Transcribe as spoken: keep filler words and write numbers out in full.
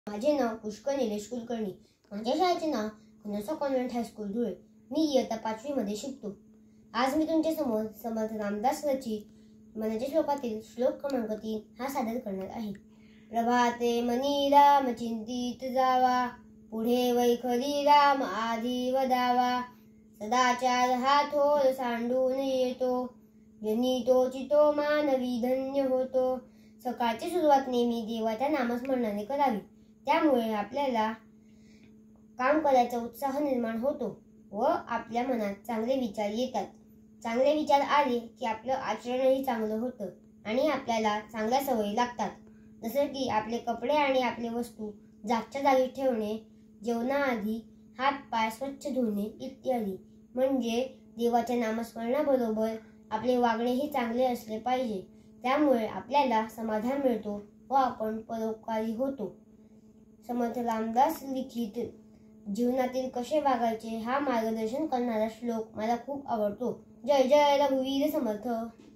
माझे नाव पुष्कर निलेश कुलकर्णी. माझ्या शाळेचे नाव कनोसा कॉन्व्हेंट हायस्कूल धुळे. मी इयत्ता पाचवी मध्ये शिकतो. आज मी तुमच्या समोर समर्थ रामदास रचित मनाच्या श्लोकातील श्लोक क्रमांक तीन हा सादर करणार आहे. प्रभाते मनी राम चिंतित जावा, पुढे वैखरी राम आधी वदावा. सदाचार हा थोर सांडून येतो, जनी तो चितो मानवी धन्य होतो. सकाळची सुरुवात नेहमी देवाच्या नामस्मरणाने करावी. त्यामुळे आपल्याला काम करायचा उत्साह निर्माण होतो व आपल्या मनात चांगले विचार येतात. चांगले विचार आले की आपलं आचरणही चांगलं होतं आणि आपल्याला चांगल्या सवयी लागतात. जसं की आपले कपडे आणि आपले वस्तू जागच्या जागी ठेवणे, जेवणाआधी हात पाय स्वच्छ धुणे इत्यादी. म्हणजे देवाच्या नामस्मरणाबरोबर आपले वागणेही चांगले असले पाहिजे. त्यामुळे आपल्याला समाधान मिळतो व आपण परोपकारी होतो. समर्थ रामदास लिखित जीवनातील कसे वागायचे हा मार्गदर्शन करणारा श्लोक मला खूप आवडतो. जय जय रघुवीर समर्थ.